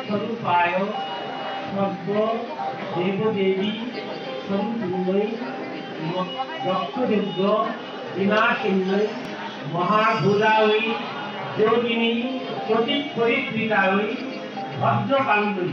स्वरूपाय सर्व देवदेवी समतुल्यै दक्षदुर्ग विनाशिन्यै महाभूतायै योगिनी प्रतिपरिकृतायै भद्रकालिनै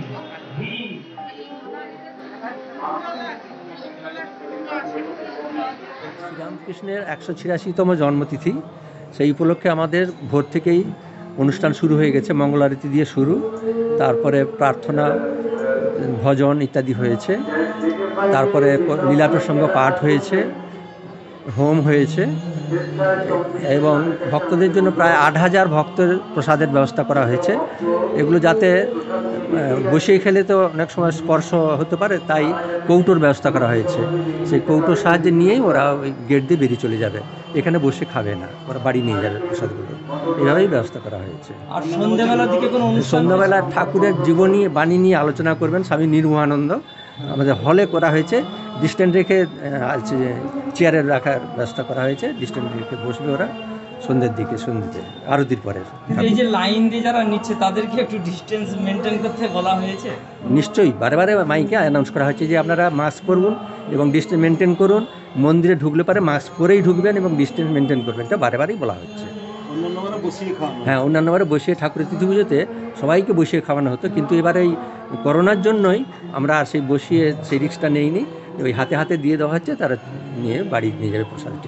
শ্রীরামকৃষ্ণের 186তম জন্মতিথি, সেই উপলক্ষে আমাদের ভোর থেকেই অনুষ্ঠান শুরু হয়ে গেছে। মঙ্গল আরতি দিয়ে শুরু, তারপরে প্রার্থনা, ভজন ইত্যাদি হয়েছে, তারপরে লীলা প্রসঙ্গ পাঠ হয়েছে, হোম হয়েছে এবং ভক্তদের জন্য প্রায় 8000 ভক্তের প্রসাদের ব্যবস্থা করা হয়েছে। এগুলো যাতে বসে খেলে তো অনেক সময় স্পর্শ হতে পারে, তাই কৌটোর ব্যবস্থা করা হয়েছে। সেই কৌটোর সাহায্যে নিয়েই ওরা ওই গেট দিয়ে বেরিয়ে চলে যাবে, এখানে বসে খাবে না, ওরা বাড়ি নিয়ে যাবে প্রসাদগুলো। এভাবেই ব্যবস্থা করা হয়েছে। আর সন্ধ্যাবেলার দিকে কোনো সন্ধ্যাবেলা ঠাকুরের জীবনী বাণী নিয়ে আলোচনা করবেন স্বামী নির্মহানন্দ। আমাদের হলে করা হয়েছে, ডিস্টেন্স রেখে চেয়ারে রাখার ব্যবস্থা করা হয়েছে, ডিস্টেন্স রেখে বসবে ওরা সন্ধ্যের দিকে, সন্ধ্যেতে আরতির পরে। এই যে লাইন দিয়ে যারা নিচ্ছে তাদেরকে একটু ডিস্টেন্স মেনটেন করতে বলা হয়েছে। নিশ্চয়ই বারে বারে মাইকে অ্যানাউন্স করা হয়েছে যে আপনারা মাস্ক পরুন এবং ডিস্টেন্স মেনটেন করুন। মন্দিরে ঢুকলে পারে মাস্ক পরেই ঢুকবেন এবং ডিস্টেন্স মেনটেন করবেন, এটা বারে বারেই বলা হচ্ছে। হ্যাঁ, অন্যান্যবারে বসিয়ে ঠাকুরের তিথি পুজোতে সবাইকে বসিয়ে খাওয়ানো হতো, কিন্তু এবার এই করোনার জন্যই আমরা আর সেই বসিয়ে সেই রিস্কটা নেইনি। ওই হাতে হাতে দিয়ে দেওয়া হচ্ছে, তারা নিয়ে বাড়ি নিয়ে যাবে প্রসাদটি।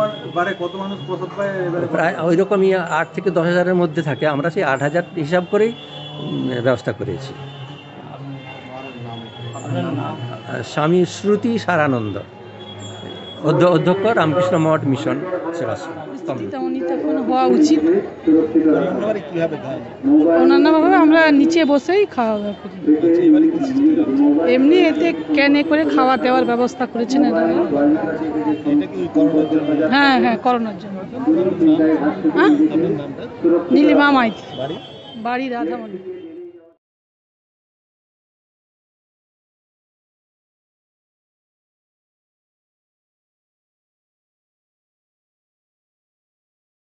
প্রায় ওই রকমই 8 থেকে 10,000-এর মধ্যে থাকে। আমরা সেই 8,000 হিসাব করেই ব্যবস্থা করেছি। স্বামী শ্রুতি সারানন্দ, অধ্যক্ষ রামকৃষ্ণ মঠ মিশন সেবাশ্রম। উনি তখন হওয়া উচিত। অন্যান্যভাবে আমরা নিচে বসেই খাওয়া দাওয়া করি। এমনি এতে ক্যানে করে খাওয়া দেওয়ার ব্যবস্থা করেছেন এরা। হ্যাঁ হ্যাঁ, করোনার জন্য। নীলিমা মাইতি, বাড়ি রাধামণি।